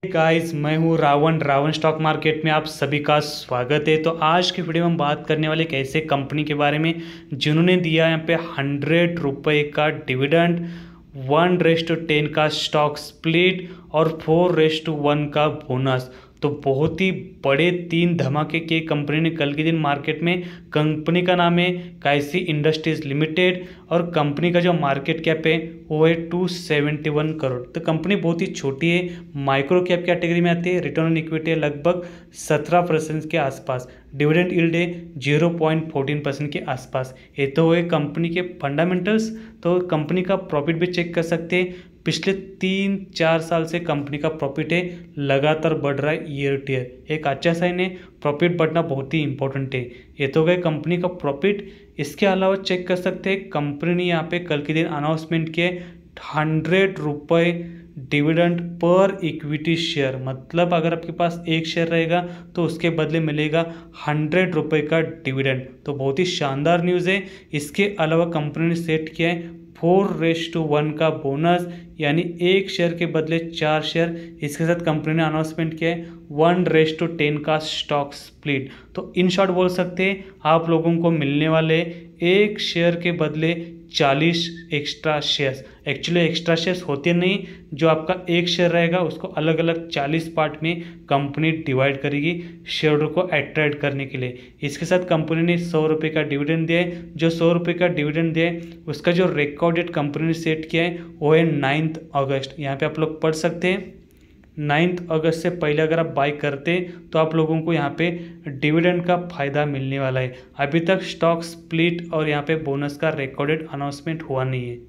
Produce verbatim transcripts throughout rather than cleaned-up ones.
Guys, मैं हूं Ravan Ravan stock market में आप सभी का स्वागत है। तो आज की वीडियो में हम बात करने वाले एक ऐसे कंपनी के बारे में जिन्होंने दिया यहाँ पे हंड्रेड रुपये का dividend, one ratio to ten का स्टॉक स्प्लिट और फोर रेस टू वन का बोनस। तो बहुत ही बड़े तीन धमाके के कंपनी ने कल के दिन मार्केट में। कंपनी का नाम है काइसी इंडस्ट्रीज लिमिटेड और कंपनी का जो मार्केट कैप है वो है टू सेवेंटी वन करोड़। तो कंपनी बहुत ही छोटी है, माइक्रो कैप कैटेगरी में आती है। रिटर्न ऑन इक्विटी है लगभग सत्रह परसेंट के आसपास। डिविडेंड यील्ड है जीरो पॉइंट फोर्टीन परसेंट के आसपास। ये तो है कंपनी के फंडामेंटल्स। तो कंपनी का प्रॉफिट भी चेक कर सकते हैं। पिछले तीन चार साल से कंपनी का प्रॉफिट है लगातार बढ़ रहा है ईयर टू ईयर। एक अच्छा साइन है, प्रॉफिट बढ़ना बहुत ही इंपॉर्टेंट है। ये तो गए कंपनी का प्रॉफिट। इसके अलावा चेक कर सकते हैं कंपनी ने यहाँ पे कल के दिन अनाउंसमेंट किए हंड्रेड रुपये डिविडेंड पर इक्विटी शेयर। मतलब अगर आपके पास एक शेयर रहेगा तो उसके बदले मिलेगा हंड्रेड रुपये का डिविडेंड। तो बहुत ही शानदार न्यूज़ है। इसके अलावा कंपनी ने सेट किया है फोर रेस टू वन का बोनस, यानी एक शेयर के बदले चार शेयर। इसके साथ कंपनी ने अनाउंसमेंट किया है वन रेस टू टेन का स्टॉक स्प्लिट। तो इन शॉर्ट बोल सकते हैं आप लोगों को मिलने वाले एक शेयर के बदले चालीस extra shares. Actually extra shares होते नहीं, जो आपका एक शेयर रहेगा उसको अलग अलग चालीस पार्ट में कंपनी डिवाइड करेगी शेयरों को अट्रैक्ट करने के लिए। इसके साथ कंपनी ने सौ रुपये का डिविडेंड दिया है। जो सौ रुपये का डिविडेंड दिया है उसका जो रिकॉर्ड डेट कंपनी ने सेट किया है वो है नाइन्थ अगस्त। यहाँ पे आप लोग पढ़ सकते हैं नाइन्थ अगस्त से पहले अगर आप बाई करते तो आप लोगों को यहाँ पे डिविडेंड का फ़ायदा मिलने वाला है। अभी तक स्टॉक स्प्लिट और यहाँ पे बोनस का रिकॉर्डेड अनाउंसमेंट हुआ नहीं है।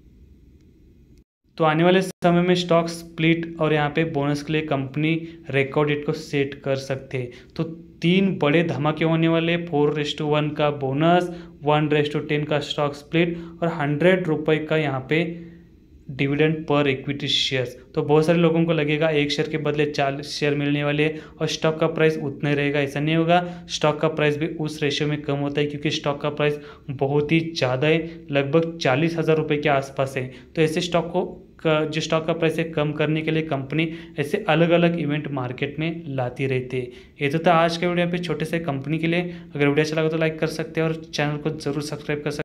तो आने वाले समय में स्टॉक स्प्लिट और यहाँ पे बोनस के लिए कंपनी रिकॉर्ड डेट को सेट कर सकते हैं। तो तीन बड़े धमाके होने वाले, फोर रेस टू वन का bonus, one ratio to ten का स्टॉक स्प्लिट और हंड्रेड रुपये का यहाँ पे डिविडेंड पर इक्विटी शेयर्स। तो बहुत सारे लोगों को लगेगा एक शेयर के बदले चालीस शेयर मिलने वाले हैं और स्टॉक का प्राइस उतना ही रहेगा। ऐसा नहीं होगा, स्टॉक का प्राइस भी उस रेशियो में कम होता है क्योंकि स्टॉक का प्राइस बहुत ही ज़्यादा है, लगभग चालीस हज़ार रुपये के आसपास है। तो ऐसे स्टॉक को का जो स्टॉक का प्राइस है कम करने के लिए कंपनी ऐसे अलग अलग इवेंट मार्केट में लाती रहती है। ये तो था आज के वीडियो पे छोटे से कंपनी के लिए। अगर वीडियो अच्छा लगा तो लाइक कर सकते हैं और चैनल को जरूर सब्सक्राइब कर सकते हैं।